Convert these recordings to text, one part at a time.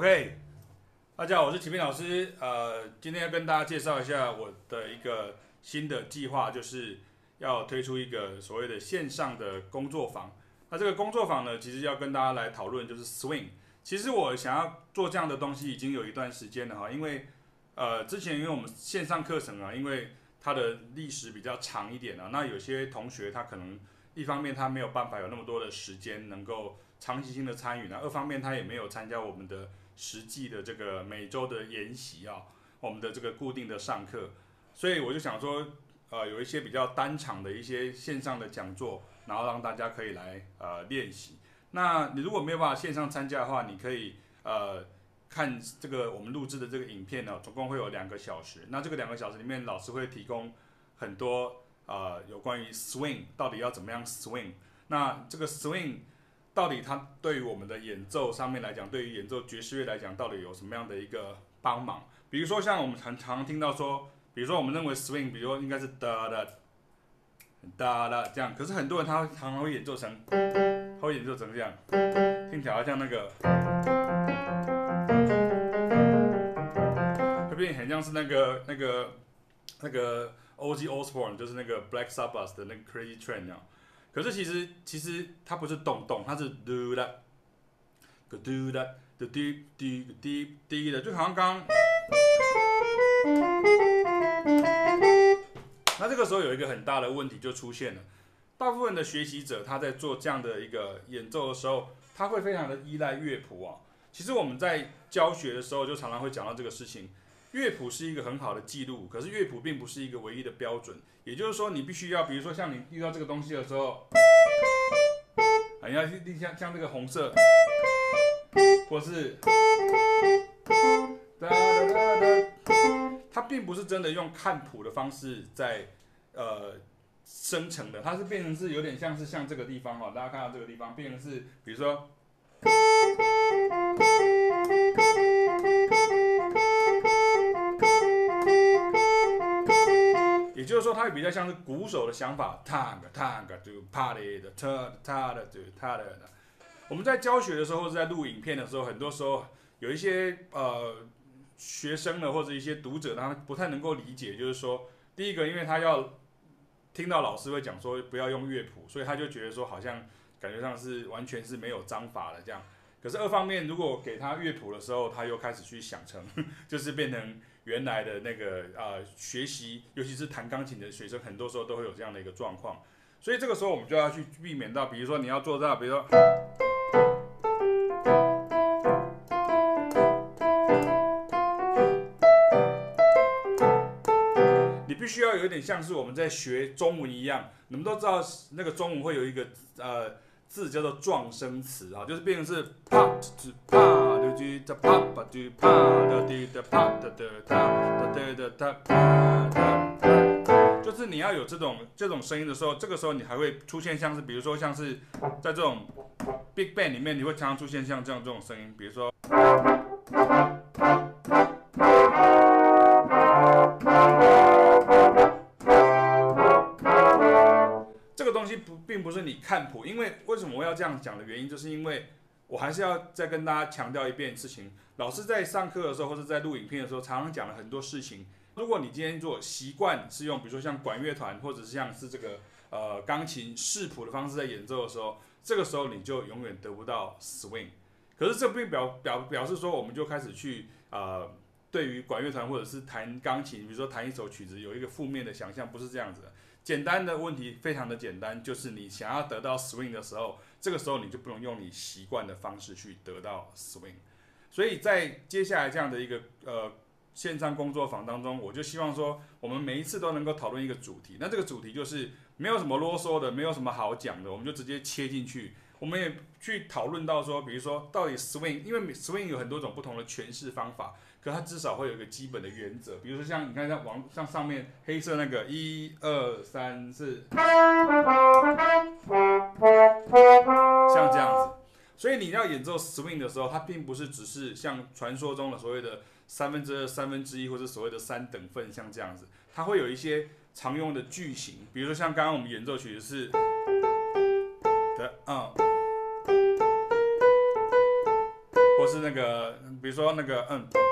OK， 大家好，我是启斌老师。今天要跟大家介绍一下我的一个新的计划，就是要推出一个所谓的线上的工作坊。那这个工作坊呢，其实要跟大家来讨论就是 swing。其实我想要做这样的东西已经有一段时间了哈，因为之前因为我们线上课程啊，因为它的历史比较长一点啊，那有些同学他可能一方面他没有办法有那么多的时间能够长期性的参与呢，二方面他也没有参加我们的实际的这个每周的研习啊，我们的这个固定的上课，所以我就想说，有一些比较单场的一些线上的讲座，然后让大家可以来练习。那你如果没有办法线上参加的话，你可以看这个我们录制的这个影片呢，总共会有2个小时。那这个2个小时里面，老师会提供很多有关于 swing 到底要怎么样 swing。那这个 swing 到底它对于我们的演奏上面来讲，对于演奏爵士乐来讲，到底有什么样的一个帮忙？比如说像我们常听到说，比如说我们认为 swing， 比如说应该是哒哒哒哒这样，可是很多人他常常会演奏成，他会演奏成这样，听起来像那个，会变很像是那个 Ozzy Osbourne， 就是那个 Black Sabbath 的那个 Crazy Train 啊。可是其实它不是动动，它是嘟啦，个嘟啦，的滴滴滴滴的，就好像刚刚。那这个时候有一个很大的问题就出现了，大部分的学习者他在做这样的一个演奏的时候，他会非常的依赖乐谱啊。其实我们在教学的时候就常常会讲到这个事情，乐谱是一个很好的记录，可是乐谱并不是一个唯一的标准。也就是说，你必须要，比如说像你遇到这个东西的时候，你要像这个红色，或是哒哒哒哒，它并不是真的用看谱的方式在生成的，它是变成是有点像是像这个地方哦，大家看到这个地方变成是，比如说。也就是说，它会比较像是鼓手的想法，踏个就啪的踏的就踏的。我们在教学的时候，或者在录影片的时候，很多时候有一些学生呢，或者一些读者，他不太能够理解，就是说，第一个，因为他要听到老师会讲说不要用乐谱，所以他就觉得说好像感觉上是完全是没有章法的这样。可是二方面，如果给他乐谱的时候，他又开始去想成，就是变成原来的那个学习，尤其是弹钢琴的学生，很多时候都会有这样的一个状况。所以这个时候我们就要去避免到，比如说你要做到，比如说，你必须要有点像是我们在学中文一样，你们都知道那个中文会有一个字叫做状声词啊，就是变成是啪就啪的句的啪啪就啪的滴的啪的的哒的的哒啪的，就是你要有这种声音的时候，这个时候你还会出现像是比如说像是在这种 Big Band 里面，你会常常出现像这种声音，比如说。这个东西并不是你看谱，因为为什么我要这样讲的原因，就是因为我还是要再跟大家强调一遍事情。老师在上课的时候，或者在录影片的时候，常常讲了很多事情。如果你今天做习惯是用，比如说像管乐团，或者是像是这个钢琴视谱的方式在演奏的时候，这个时候你就永远得不到 swing。可是这并表示说，我们就开始去对于管乐团或者是弹钢琴，比如说弹一首曲子有一个负面的想象，不是这样子的。简单的问题非常的简单，就是你想要得到 swing 的时候，这个时候你就不能用你习惯的方式去得到 swing。所以在接下来这样的一个线上工作坊当中，我就希望说，我们每一次都能够讨论一个主题。那这个主题就是没有什么啰嗦的，没有什么好讲的，我们就直接切进去。我们也去讨论到说，比如说到底 swing， 因为 swing 有很多种不同的诠释方法。可它至少会有一个基本的原则，比如说像你看像上面黑色那个1、2、3、4，像这样子。所以你要演奏 swing 的时候，它并不是只是像传说中的所谓的2/3、1/3，或者所谓的3等份，像这样子，它会有一些常用的句型，比如说像刚刚我们演奏曲的是的或或是那个比如说那个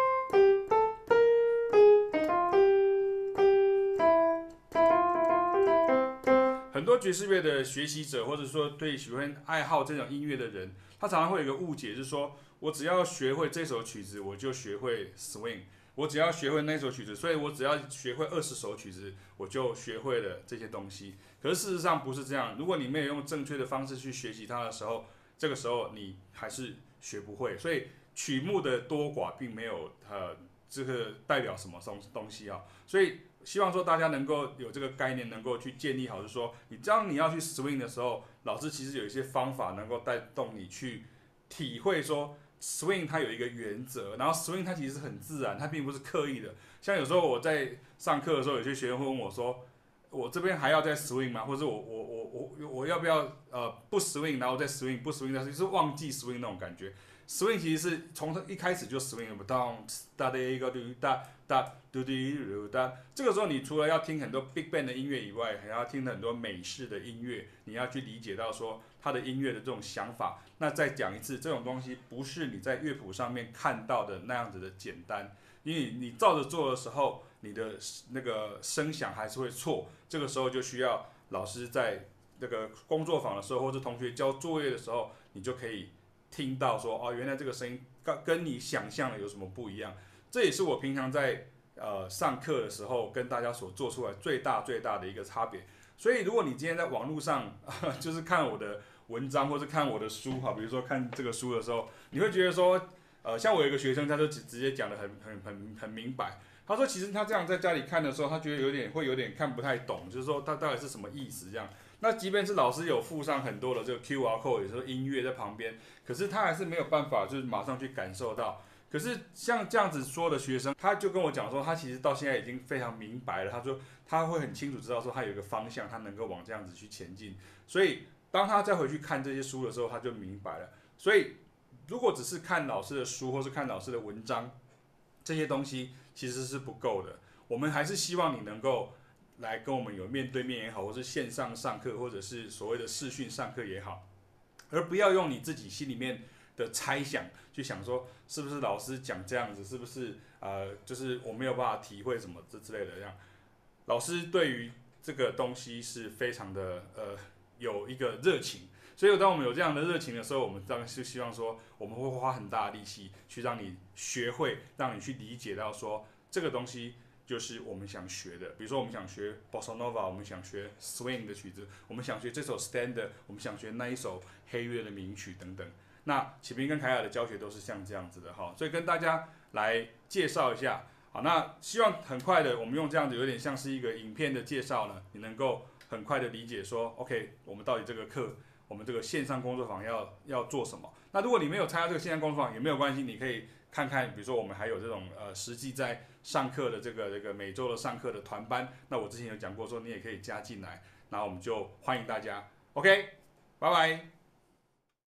很多爵士乐的学习者，或者说对喜欢爱好这种音乐的人，他常常会有一个误解，就是说我只要学会这首曲子，我就学会 swing。我只要学会那首曲子，所以我只要学会20首曲子，我就学会了这些东西。可是事实上不是这样。如果你没有用正确的方式去学习它的时候，这个时候你还是学不会。所以曲目的多寡并没有这个代表什么东西啊。所以希望说大家能够有这个概念，能够去建立好，就是说当你要去 swing 的时候，老师其实有一些方法能够带动你去体会说。swing 它有一个原则，然后 swing 它其实是很自然，它并不是刻意的。像有时候我在上课的时候，有些学生会问我说：“我这边还要再 swing 吗？或者我要不要不 swing， 然后再 swing， 不 swing， 但是忘记 swing 那种感觉。swing 其实是从一开始就 swing， 不当哒的一个哒哒嘟嘟哒。这个时候你除了要听很多 big band 的音乐以外，还要听很多美式的音乐，你要去理解到说他的音乐的这种想法。那再讲一次，这种东西不是你在乐谱上面看到的那样子的简单，因为你照着做的时候，你的那个声响还是会错。这个时候就需要老师在那个工作坊的时候，或者同学交作业的时候，你就可以听到说，哦，原来这个声音跟你想象的有什么不一样。这也是我平常在上课的时候跟大家所做出来最大的一个差别。所以如果你今天在网络上就是看我的文章或是看我的书哈，比如说看这个书的时候，你会觉得说，像我有一个学生，他就直接讲得很明白。他说，其实他这样在家里看的时候，他觉得会有点看不太懂，就是说他到底是什么意思这样。那即便是老师有附上很多的这个 QR code， 也就是音乐在旁边，可是他还是没有办法就是马上去感受到。可是像这样子说的学生，他就跟我讲说，他其实到现在已经非常明白了。他说他会很清楚知道说他有一个方向，他能够往这样子去前进。所以当他再回去看这些书的时候，他就明白了。所以如果只是看老师的书或是看老师的文章，这些东西其实是不够的。我们还是希望你能够来跟我们有面对面也好，或是线上上课，或者是所谓的视讯上课也好，而不要用你自己心里面的猜想去想说，是不是老师讲这样子，是不是就是我没有办法体会什么之类的这样。老师对于这个东西是非常的有一个热情，所以当我们有这样的热情的时候，我们当然是希望说，我们会花很大的力气去让你学会，让你去理解到说这个东西就是我们想学的。比如说我们想学 Bossa Nova， 我们想学 Swing 的曲子，我们想学这首 Standard， 我们想学那一首黑乐的名曲等等。那启明跟凯雅的教学都是像这样子的哈，所以跟大家来介绍一下。好，那希望很快的，我们用这样子有点像是一个影片的介绍呢，你能够很快的理解说 ，OK， 我们到底这个课，我们这个线上工作坊要做什么？那如果你没有参加这个线上工作坊也没有关系，你可以看看，比如说我们还有这种实际在上课的这个每周的上课的团班，那我之前有讲过说你也可以加进来，然后我们就欢迎大家 ，OK， 拜拜。